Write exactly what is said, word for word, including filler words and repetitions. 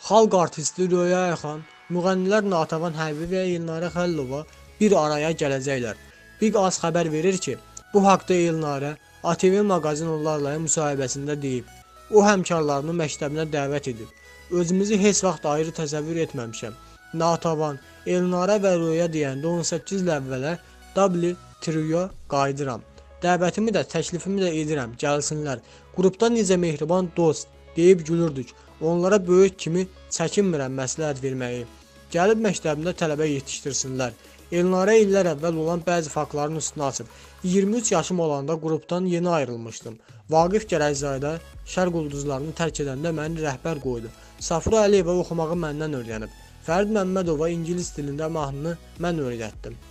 Xalq artisti Röya Ayxan, müğənnilər Natəvan Hərbi və Elnarə Xəlilova bir araya gələcəklər. Big Az xəbər verir ki, bu haqda Elnarə A T V maqazin onlarla müsahibəsində deyib. O həmkarlarını məktəbinə dəvət edib. Özümüzü heç vaxt ayrı təsəvvür etməmişəm. Natəvan, Elnarə və Röya deyəndə on səkkiz il əvvələ W Trio qayıdıram. Dəvətimi də, təklifimi də edirəm, gəlsinlər. Qrupda necə mehriban dost deyib gülürdük. Onlara böyük kimi çəkinmirəm məsləhət verməyi. Gəlib məktəbində tələbə yetişdirsinlər. Elnarə illər əvvəl olan bəzi faktların üstünə açıb. iyirmi üç yaşım olanda qrupdan yeni ayrılmışdım. Vaqif Gərəzzadə Şərq ulduzlarını tərk edəndə məni rəhbər qoydu. Safura Əliyeva oxumağı məndən öyrənib. Fərid Məmmədova ingilis dilində mahnını mən öyrətdim.